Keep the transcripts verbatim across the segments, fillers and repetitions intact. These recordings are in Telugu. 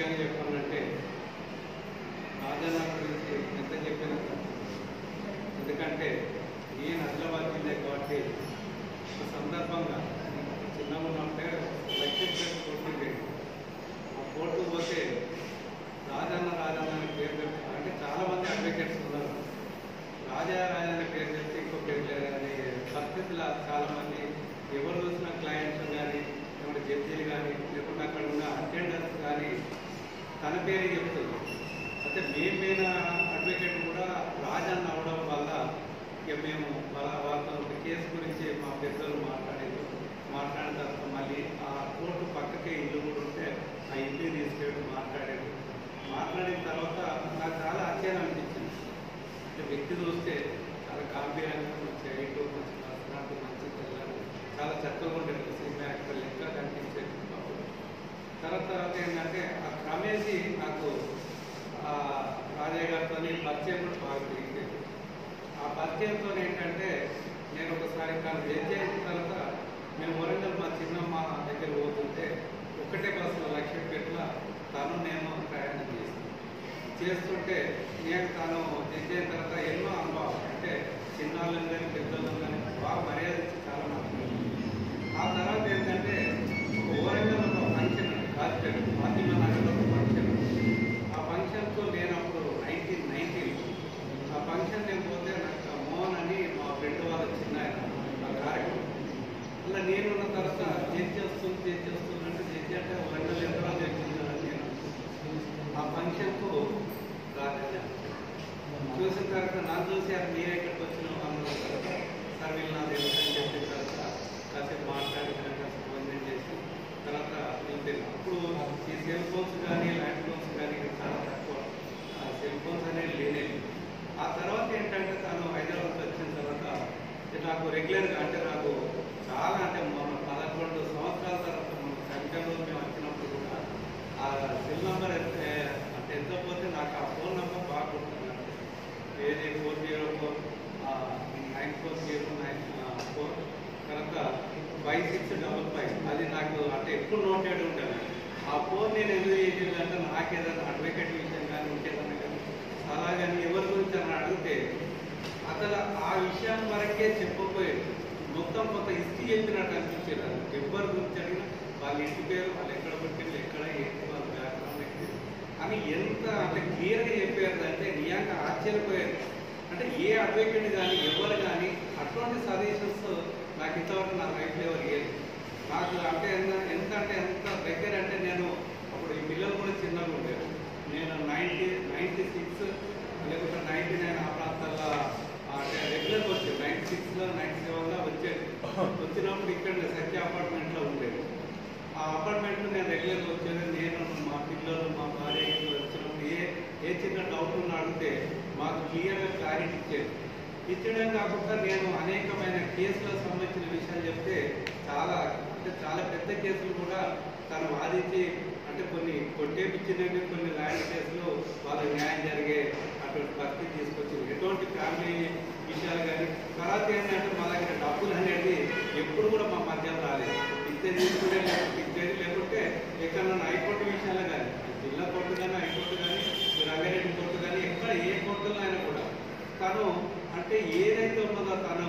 ముఖ్యంగా చెప్పాలంటే రాజన్న గురించి ఎంత చెప్పినా ఎందుకంటే నేను ఆదిలాబాద్ జిల్లా కాబట్టి ఒక సందర్భంగా చిన్నగా ఉన్నప్పుడే లక్ష్మీపేట కోర్టు ఆ కోర్టు పోతే రాజన్న రాజన్న అని పేరు చెప్తారు. అంటే చాలామంది అడ్వకేట్స్ ఉన్నారు. రాజా రాజన్న పేరు చెప్తే ఇంకో పేరు లేదు అనే పరిస్థితులు చాలామంది ఎవరు చూసిన క్లయింట్స్ కానీ లేకుంటే జడ్జీలు కానీ లేకుంటే అక్కడ ఉన్న అటెండర్స్ కానీ తన పేరే చెప్తుంది. అయితే మేమైన అడ్వకేట్ కూడా రాజన్న అవడం వల్ల ఇక మేము వాళ్ళ వాళ్ళతో ఒక కేసు గురించి మా పెద్దలు మాట్లాడేది మాట్లాడిన తర్వాత మళ్ళీ ఆ కోర్టు పక్కకే ఇల్లు కూడా ఉంటే ఆ ఇంటిని తీసుకెళ్ళి మాట్లాడేది. మాట్లాడిన తర్వాత నాకు చాలా ఆశ్చర్యం అనిపించింది. అంటే వ్యక్తి చూస్తే చాలా గాంభీర్యంగా మంచి హైట్ మంచి పర్సనాలిటీ మంచి తెల్లని చాలా చక్కగా ఉండేది. సినిమా యాక్టర్ లెక్క కనిపించేది. తర్వాత తర్వాత ఏంటంటే ఆ క్రమేసి నాకు రాజయ్య గారితో పరిచయం కూడా బాగా పెరిగింది. ఆ పరిచయంతో ఏంటంటే నేను ఒకసారి తను జడ్జి అయిన తర్వాత మేము వరంగల్ మా చిన్నమ్మ దగ్గర పోతుంటే ఒకటే బస్సులో లక్ష్మీపేటలో తను నేను ప్రయాణం చేస్తాను. చేస్తుంటే నేను తను జడ్జి అయిన తర్వాత ఎన్నో అనుభవాలు అంటే చిన్నాళ్ళని కానీ పెద్దలను కానీ బాగా మర్యాద ఇచ్చి చాలా మాట్లాడారు. ఆ తర్వాత ఏంటంటే ఒక వరంగల్ ఒక ఫంక్షన్ రాజపేట ఫాతిమా నగర్లో ఒక ఫంక్షన్. ఆ ఫంక్షన్తో నేను అప్పుడు నైన్టీన్ నైన్టీన్ ఆ ఫంక్షన్ నేను పోతే నాకు మోహన్ అని మా ఫ్రెండ్ వాళ్ళ చిన్న ఆ కార్యక్రమం అలా నేనున్న తర్వాత జడ్జి వస్తుంది జడ్జి వస్తుందంటే జడ్జి అంటే వరంగల్ ఎంతలో జడ్జిందని నేను ఆ ఫంక్షన్కు రాజన్న చూసిన తర్వాత నన్ను చూసి అది మీరు ఎక్కడికి వచ్చిన అందరూ సార్ వీళ్ళు నా తెలుసు అని చెప్పిన తర్వాత కాసేపు మాట్లాడి కాసేపు భోజనం చేసి తర్వాత వెళ్తాను. అప్పుడు ఈ సెల్ ఫోన్స్ కానీ ల్యాండ్ ఫోన్స్ కానీ చాలా తక్కువ. ఆ సెల్ ఫోన్స్ అనేది లేనేది. ఆ తర్వాత ఏంటంటే తను హైదరాబాద్ వచ్చిన తర్వాత నాకు రెగ్యులర్గా అంటే నాకు చాలా అంటే మొన్న పదకొండు సంవత్సరాల తర్వాత మన సంఖ్యలో మేము వచ్చినప్పుడు కూడా ఆ సెల్ నెంబర్ అంటే ఎంత పోతే నాకు ఆ ఫోన్ నెంబర్ బాగా గుర్తుందండి. ఏది four zero four nine four zero nine four తర్వాత ఫైవ్ సిక్స్ డబల్ ఫైవ్ అది నాకు అంటే ఎప్పుడు నోటెడ్ ఉంటుంది. ఆ ఫోన్ నేను ఎందుకు చేసిందంటే నాకేదైనా అడ్వకేట్ విషయం కానీ ఇంకేదన్నా కానీ అలా కానీ ఎవరి గురించి అని అడిగితే అసలు ఆ విషయం వరకే చెప్పకపోయేది. మొత్తం కొంత హిస్టరీ చెప్పినట్టు అనిపించేది. అది ఎవరి గురించి అడిగినా వాళ్ళ ఇంటి పేరు వాళ్ళు ఎక్కడ పుట్టింది ఎక్కడ ఏంటి వాళ్ళ బ్యాక్గ్రౌండ్ ఏంటి అని ఎంత అంటే క్లియర్గా చెప్పేది అంటే నిజంగా ఆశ్చర్యపోయేది. అంటే ఏ అడ్వకేట్ కానీ ఎవరు కానీ అటువంటి సజెషన్స్ నాకు ఇంతవరకు నా లైఫ్లో ఎవరు లేదు. నాకు అంటే ఎంత ఎంత అంటే ఎంత దగ్గర అంటే నేను అప్పుడు ఈ పిల్లలు కూడా చిన్నగా ఉండేది. నేను నైన్టీ నైన్టీ సిక్స్ లేకపోతే నైన్టీ నైన్ ఆ ప్రాంతాల్లో అంటే రెగ్యులర్గా వచ్చేది. నైన్టీ సిక్స్లో నైన్టీ సెవెన్లో వచ్చేది. వచ్చినప్పుడు ఇక్కడ సత్య అపార్ట్మెంట్లో ఉండేది. ఆ అపార్ట్మెంట్లో నేను రెగ్యులర్గా వచ్చేది. నేను మా పిల్లలు మా భార్య వచ్చినప్పుడు ఏ ఏ చిన్న డౌట్ ఉన్న అడిగితే మాకు క్లియర్గా క్లారిటీ ఇచ్చేది. ఇచ్చడం కాకుండా నేను అనేకమైన కేసులకు సంబంధించిన విషయాలు చెప్తే చాలా అంటే చాలా పెద్ద కేసులు కూడా తను వాదించి అంటే కొన్ని కొట్టేపించినవి కొన్ని ల్యాండ్ కేసులు వాళ్ళకి న్యాయం జరిగే అటువంటి పరిస్థితి తీసుకొచ్చింది. ఎటువంటి ఫ్యామిలీ విషయాలు కానీ తర్వాత ఏంటంటే మా దగ్గర డబ్బులు అనేది ఎప్పుడు కూడా మా మధ్య రాలేదు. ఇచ్చే తీసుకునే లేకపోతే ఇచ్చేది లేకుంటే ఎక్కడన్నా హైకోర్టు విషయాలు కానీ జిల్లా కోర్టు కానీ హైకోర్టు కానీ రంగారెడ్డి కోర్టు కానీ ఎక్కడ ఏ కోర్టులో అయినా కూడా తను అంటే ఏదైతే ఉన్నదో తను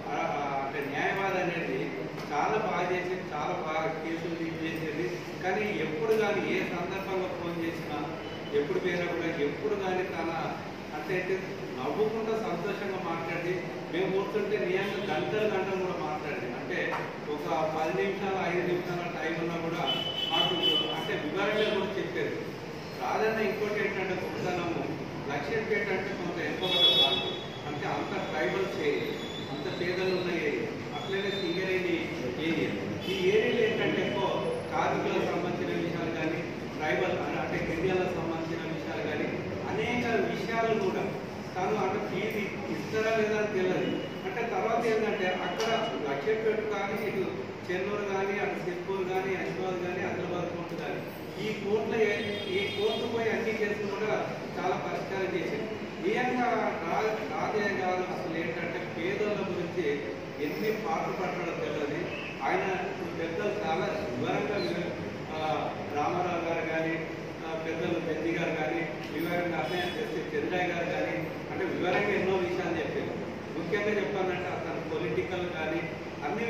అంటే న్యాయవాది అనేది చాలా బాగా చేసేది. చాలా బాగా కేసులు డీల్ చేసేది. కానీ ఎప్పుడు కానీ ఏ సందర్భంగా ఫోన్ చేసినా ఎప్పుడు పోయినా కూడా ఎప్పుడు కానీ తన అంటే నవ్వుకుంటూ సంతోషంగా మాట్లాడి మేము కూర్చుంటే నిజంగా గంటలు గంటలు కూడా మాట్లాడేది. అంటే ఒక పది నిమిషాలు ఐదు నిమిషాల టైం ఉన్నా కూడా మాకు అంటే వివరంగా కూడా చెప్పేది. రాజన్న ఇంకోటి ఏంటంటే గొప్పతనము లక్ష్మీపేట అంటే కొంత ఎంపగడ ప్రాంతం అంటే అంత ట్రైబల్స్ ఏరియా అంత పేదలు ఉన్న ఏరియా అట్లనే సింగరేణి ఏరియా. ఈ ఏరియాలో ఏంటంటే ఎక్కువ కార్మికులకు సంబంధించిన విషయాలు కానీ ట్రైబల్ అంటే గిరిజనులకు సంబంధించిన విషయాలు కానీ అనేక విషయాలు కూడా తను అంటే ఫీజు ఇస్తారా లేదా అని తెలియదు. అంటే తర్వాత ఏంటంటే అక్కడ లక్ష్మీపేట కానీ ఇటు చెన్నూరు కానీ అటు సిర్పూర్ కానీ హైదరాబాద్ కానీ ఆదిలాబాద్ కోర్టు కానీ ఈ కోర్టులో ఈ కోర్టు పోయి అన్ని కేసులు కూడా చాలా పరిష్కారం చేసింది. నిజంగా రాజయ్య గారు అసలు ఏంటంటే పేదోళ్ళ గురించి ఎన్ని పాటలు పట్టడో తెలియదు. ఆయన పెద్దలు చాలా వివరంగా రామారావు గారు కానీ పెద్ద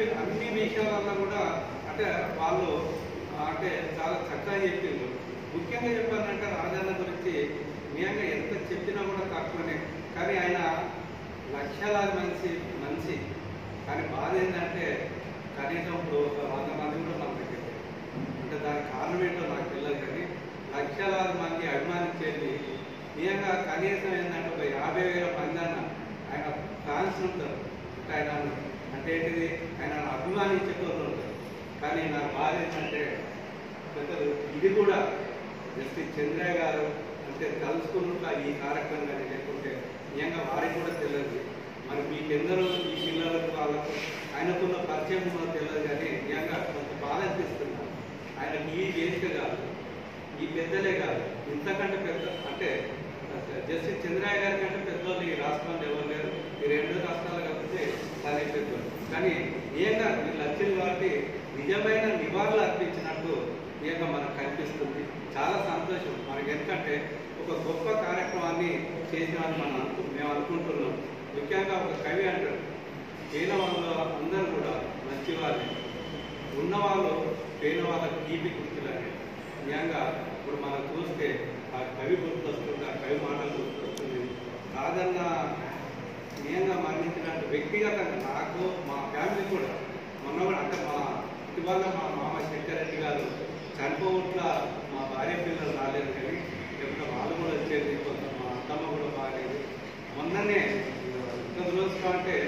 అన్ని విషయాలలో కూడా అంటే వాళ్ళు అంటే చాలా చక్కగా చెప్పిండ్రు. ముఖ్యంగా చెప్పాలంటే రాజన్న గురించి నిజంగా ఎంత చెప్పినా కూడా తక్కువనే. కానీ ఆయన లక్షలాది మనిషి మనిషి కానీ బాధ ఏంటంటే కనీసం ఇప్పుడు ఒక వంద మంది కూడా మన దగ్గర అంటే దానికి కారణం ఏంటో నాకు తెలియదు. కానీ లక్షలాది మంది అభిమానించేది నిజంగా కనీసం ఏంటంటే ఒక యాభై వేల మంది అన్న ఆయన ఫ్యాన్స్ ఉంటారు. ఆయన అంటే ఏంటిది ఆయన అభిమానించేటోళ్ళు ఉంటారు. కానీ నాకు బాధ ఏంటంటే పెద్దలు ఇది కూడా జస్టిస్ చంద్రయ్య గారు అంటే తలుచుకున్న ఈ కార్యక్రమం కానీ లేకుంటే నిజంగా వారికి కూడా తెలియదు. మరి మీకెందరూ ఈ పిల్లలకు వాళ్ళకు ఆయనకున్న పరిచయం కూడా తెలియదు. కానీ నిజంగా కొంత బాధ అనిపిస్తున్నారు. ఆయనకి ఈ వేదిక కాదు, ఈ పెద్దలే కాదు, ఇంతకంటే పెద్ద అంటే జస్టిస్ చంద్రయ్య గారి కంటే పెద్దోళ్ళు ఈ రాష్ట్రంలో ఎవరు లేరు. ఈ రెండు రాష్ట్రాలు కలిపితే తనే పెద్దోళ్ళు. కానీ నిజంగా వీళ్ళు వచ్చింది కాబట్టి నిజమైన నివాళులు అర్పించినట్టు నిజంగా మనకు కనిపిస్తుంది. చాలా సంతోషం మనకి. ఎందుకంటే ఒక గొప్ప కార్యక్రమాన్ని చేసినామని మనం అనుకు మేము అనుకుంటున్నాం. ముఖ్యంగా ఒక కవి అంటారు, పేన వాళ్ళు అందరూ కూడా మంచి వాళ్ళే, ఉన్నవాళ్ళు పేన వాళ్ళ తీపి గుర్తులని. నిజంగా ఇప్పుడు మనం చూస్తే ఆ కవి గుర్తొస్తుంది, ఆ కవి మాటలు గుర్తొస్తుంది. రాజన్న నిజంగా మరణించినట్టు వ్యక్తిగతంగా నాకు మా ఫ్యామిలీ కూడా మొన్న కూడా అంటే మా ఇటీవల మా మామ శంకర్ రెడ్డి గారు చనిపోవట్ల మా భార్య పిల్లలు రాలేదు. కానీ ఎప్పుడు వాళ్ళు కూడా వచ్చేది, కొంత మా అత్తమ్మ కూడా బాగాలేదు. మొన్ననే ఇంకొక రోజు అంటే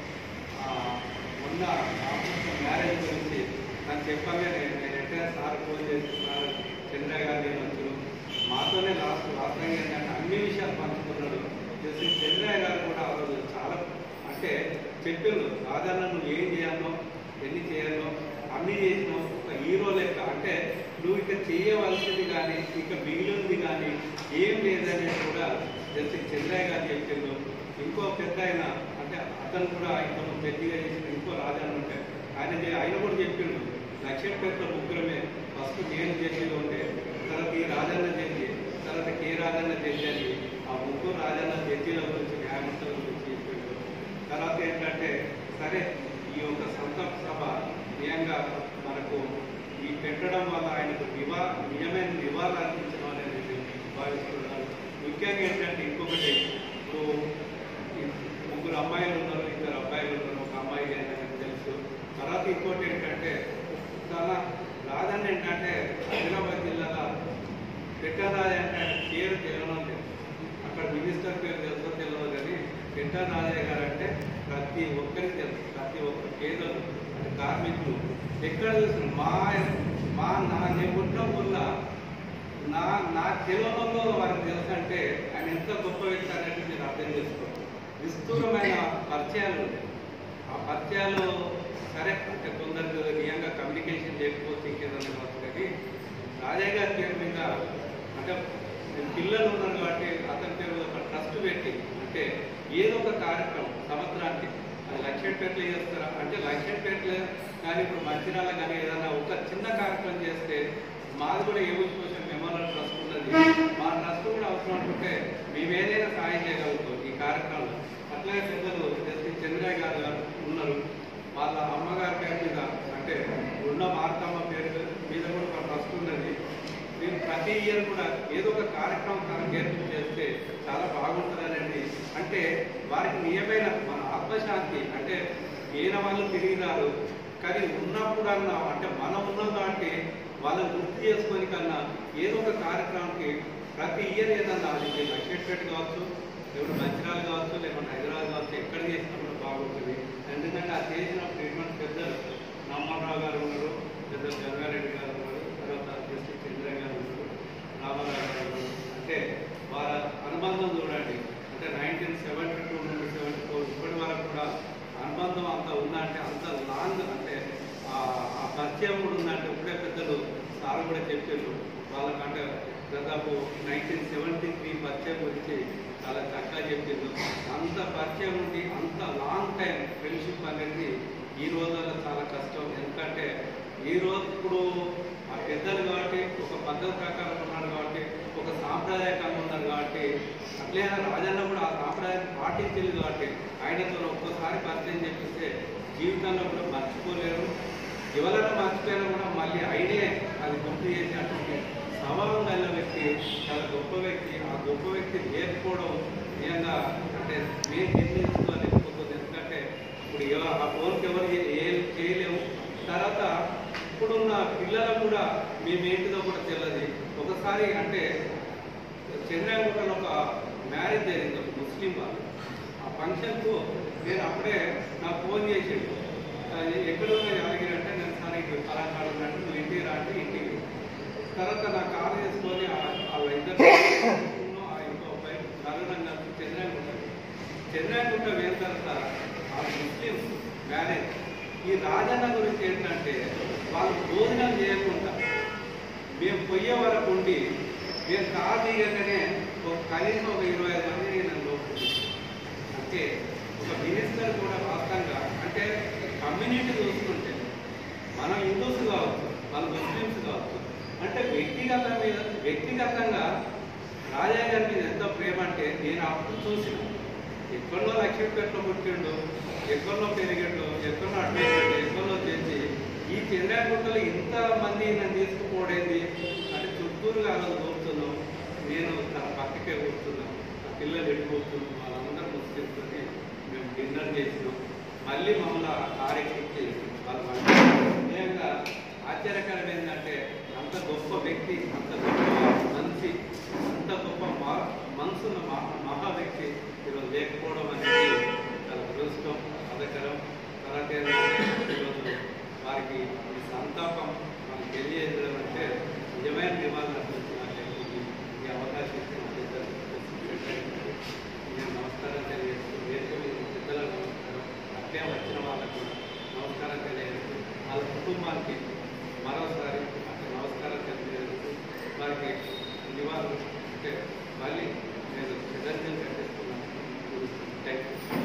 మొన్న మ్యారేజ్ గురించి నాకు చెప్పాలి. నేను నేను ఎట్లా సార్ ఫోన్ చేసి సార్ చంద్రయ్య గారు నేను వచ్చాను మాతోనే లాస్ట్ లాస్ట్ ఏంటంటే అన్ని విషయాలు పంచుకున్నాడు. జస్టిస్ చంద్రయ్య గారు కూడా ఆ రోజు చాలా అంటే చెప్పారు, సాధారణ నువ్వు ఏం చేయాలో ఎన్ని చేయాలో అన్నీ చేసినావు, ఒక హీరో లెక్క. అంటే నువ్వు ఇక చేయవలసింది కానీ ఇక మిగిలింది కానీ ఏం లేదనేది కూడా జస్టిస్ చంద్రయ్య గారు చెప్పిండు. ఇంకో పెద్ద ఆయన అంటే అతను కూడా ఇంకొక పెద్దగా చేసిన ఇంకో రాజాన్ని ఉంటే ఆయన ఆయన కూడా చెప్పిండు, లక్ష్మీపేట ముగ్గురమే ఫస్ట్ నేను జడ్జిలో ఉంటే తర్వాత ఈ రాజన్న జడ్జి తర్వాత కే రాజన్న జడ్జి అని ఆ ముగ్గురు రాజన్న జడ్జీల గురించి న్యాయమూర్తుల గురించి చెప్పిండు. తర్వాత ఏంటంటే సరే ఈ యొక్క సంతాప సభ నిజంగా మనకు ఈ పెట్టడం వల్ల ఆయనకు నివా నిజమైన నివాళులు అర్పించడం అనేది భావిస్తున్నాను. ముఖ్యంగా ఏంటంటే ఇంకొకటి ఇప్పుడు ముగ్గురు అమ్మాయిలు ఉన్నారు, ఇద్దరు అబ్బాయిలు ఉన్నారు, ఒక అమ్మాయి అని తెలుసు. తర్వాత ఇంకోటి ఏంటంటే చాలా రాజన్న ఏంటంటే ఆదిలాబాద్ జిల్లాలో పెట్టరాజ అంటే పేరు తెలియడం లేదు. అక్కడ మినిస్టర్ పేరు తెలుసో తెలియదు. కానీ పెట్టరాజయ్య గారు అంటే ప్రతి ఒక్కరికి తెలుసు. ప్రతి ఒక్క పేదలు అంటే కార్మికులు ఎక్కడ చూసిన మా మా నా నేను పుట్టిన ఊళ్ళో నా నా తెలియడంలో వారికి తెలుసు. అంటే ఆయన ఎంత గొప్ప వ్యక్తి అనేది మీరు అర్థం చేసుకోవాలి. విస్తృతమైన పరిచయాలు ఉంటాయి. ఆ పరిచయాలు సరే అంటే కొందరు నిజంగా కమ్యూనికేషన్ చేయకపోతే ఇంకేదన్నా కావచ్చు. కానీ రాజయ్య గారి పేరు మీద అంటే పిల్లలు ఉన్నారు కాబట్టి అతని పేరు మీద ఒక ట్రస్ట్ పెట్టి అంటే ఏదో ఒక కార్యక్రమం సంవత్సరానికి అది లక్ష్మీపేటలో చేస్తారా అంటే లక్ష్మీపేటలో కానీ ఇప్పుడు మంచిర్యాల కానీ ఏదైనా ఒక చిన్న కార్యక్రమం చేస్తే మాది కూడా ఏ కోసం మెమోరియల్ ట్రస్ట్ ఉన్నది. మా ట్రస్ట్ కూడా అవసరం అనుకుంటే మేము ఏదైనా సాయం చేయగలుగుతాం ఈ కార్యక్రమంలో. అట్లాగే పెద్దలు జస్టిస్ చంద్రయ్య గారు ఉన్నారు, వాళ్ళ అమ్మగారి పేరు మీద అంటే ఉన్న మార్తమ్మ పేరు మీద కూడా ఒక ట్రస్ట్ ఉన్నది. మేము ప్రతి ఇయర్ కూడా ఏదో ఒక కార్యక్రమం తనకు ఏర్పాటు చేస్తే చాలా బాగుంటుందనండి. అంటే వారికి నిజమైన మన ఆత్మశాంతి అంటే ఈయన వాళ్ళు తిరిగినారు కానీ ఉన్నప్పుడు అన్నా అంటే మనం ఉన్నాం కాబట్టి వాళ్ళని గుర్తు చేసుకొని కన్నా ఏదో ఒక కార్యక్రమానికి ప్రతి ఇయర్ ఏదన్నా అది లక్ష్మీపేట కావచ్చు, లేకుంటే మంచిర్యాల కావచ్చు, లేకుంటే హైదరాబాద్ కావచ్చు, ఎక్కడ చేసినప్పుడు బాగుంటుంది. ఎందుకంటే ఆ చేసిన ట్రీట్మెంట్ పెద్దలు రామారావు గారు ఉన్నారు, పెద్దలు జంగారెడ్డి గారు ఉన్నారు, తర్వాత జస్టిస్ చంద్రయ్య గారు ఉన్నారు, రామారావు గారు ఉన్నారు. అంటే వాళ్ళ అనుబంధం చూడండి. అంటే నైన్టీన్ సెవెంటీ టూ నుండి సెవెంటీ ఫోర్ ఇప్పటి వరకు కూడా అనుబంధం అంత ఉందంటే అంత లాంగ్ అంటే ఆ పరిచయం కూడా ఉందంటే ఇప్పుడే పెద్దలు సార్ కూడా చెప్పారు. వాళ్ళకంటే దాదాపు నైన్టీన్ సెవెంటీ త్రీ పరిచయం గురించి చాలా చక్కగా చెప్పిండు. అంత పరిచయం ఉండి అంత లాంగ్ టైం ఫ్రెండ్షిప్ అనేది ఈ రోజుల్లో చాలా కష్టం. ఎందుకంటే ఈ రోజు ఇప్పుడు ఆ పెద్దలు కాబట్టి ఒక పద్ధతి ప్రకారం ఉన్నారు కాబట్టి ఒక సాంప్రదాయకంగా ఉన్నారు కాబట్టి అట్లయినా రాజన్న కూడా ఆ సాంప్రదాయాన్ని పాటించింది కాబట్టి ఆయనతో ఒక్కసారి పరిచయం చేపిస్తే జీవితంలో కూడా మర్చిపోలేరు. ఎవరైనా మర్చిపోయినా కూడా మళ్ళీ ఐడియా అది గుర్తు చేసినటువంటి స్వభావం కలిగిన వ్యక్తి, చాలా గొప్ప వ్యక్తి. ఆ గొప్ప వ్యక్తి లేకపోవడం నిజంగా అంటే మేము నిర్ణయించుకోలేకపోతుంది. ఎందుకంటే ఇప్పుడు ఎవ- ఆ ఫోన్కి ఎవరు ఏ- ఏ- చేయలేము. తర్వాత ఇప్పుడున్న పిల్లలకు కూడా మేమేంటిదో కూడా తెలియదు. ఒకసారి అంటే చంద్రగుట్టలో ఒక మ్యారేజ్ జరిగింది, ఒక ముస్లిం వాళ్ళు. ఆ ఫంక్షన్కు నేను అప్పుడే నాకు ఫోన్ చేసిండు, ఎక్కడ యాదగిరి అంటే నేను సార్ ఇంటికి పలాకాడు ఉన్నట్టు నువ్వు ఇంటికి రా అంటే ఇంటికి. తర్వాత నా కారు చేసుకొని వాళ్ళ ఇద్దరు ఆ ఇంకో అబ్బాయి కరోనా చంద్రగుట్ట చంద్రగుట్ట వేసిన తర్వాత ఆ ముస్లిం మ్యారేజ్. ఈ రాజన్న గురించి ఏంటంటే వాళ్ళు భోజనం చేయకుండా మేము పొయ్యే వరకు ఉండి మేము కారు దిగగానే ఒక కనీసం ఒక ఇరవై ఐదు మంది నన్ను లోపలికి. అంటే ఒక మినిస్టర్ కూడా వాస్తవంగా అంటే కమ్యూనిటీ చూసుకుంటే మనం హిందూస్ కావచ్చు, వాళ్ళు ముస్లిమ్స్ కావచ్చు, అంటే వ్యక్తిగత మీద వ్యక్తిగతంగా రాజా గారి మీద ఎంత ప్రేమ అంటే నేను అప్పుడు చూసిన ఎక్కడో లక్ష్మీపేటలో పుట్టిండు, ఎక్కడో పెరిగిండు, ఎక్కడో అడ్వైండు, ఎక్కడో చేసి ఈ చంద్రగుట్టలో ఇంతమంది నన్ను తీసుకుపోవడేది అంటే చుట్టూరు కాదు కూర్చున్నాం. నేను తన పక్కకే కూర్చున్నాం, ఆ పిల్లలు ఎటు కూర్చున్నాం, వాళ్ళందరూ ముస్లింతో మేము డిన్నర్ చేసినాం. మళ్ళీ మమ్మల్ని ఆ కారు ఎక్కించి వాళ్ళు నిజంగా ఆశ్చర్యకరం ఏంటంటే అంత గొప్ప వ్యక్తి, అంత గొప్ప మనిషి, అంత గొప్ప మా మనసున్న మహా వ్యక్తి ఈరోజు లేకపోవడం అనేది చాలా దురదృష్టం, బాధాకరం. తర్వాత ఏంటంటే ఈరోజు వారికి ఈ సంతాపం మనకు తెలియజేయడం అంటే నిజమైన నివాళులు అర్పించినట్లయితే ఈ అవకాశం ఇచ్చిన పెద్దలు నేను నమస్కారం తెలియజేస్తూ వేదిక మీద పెద్దలకు నమస్కారం, అట్లే వచ్చిన వాళ్ళకు నమస్కారం తెలియజేస్తూ వాళ్ళ కుటుంబానికి మరోసారి అట్లా నమస్కారం తెలియజేస్తూ వారికి నివాళులు అంటే మళ్ళీ నేను కృతజ్ఞతలు కట్టిస్తున్నాను. Thank you.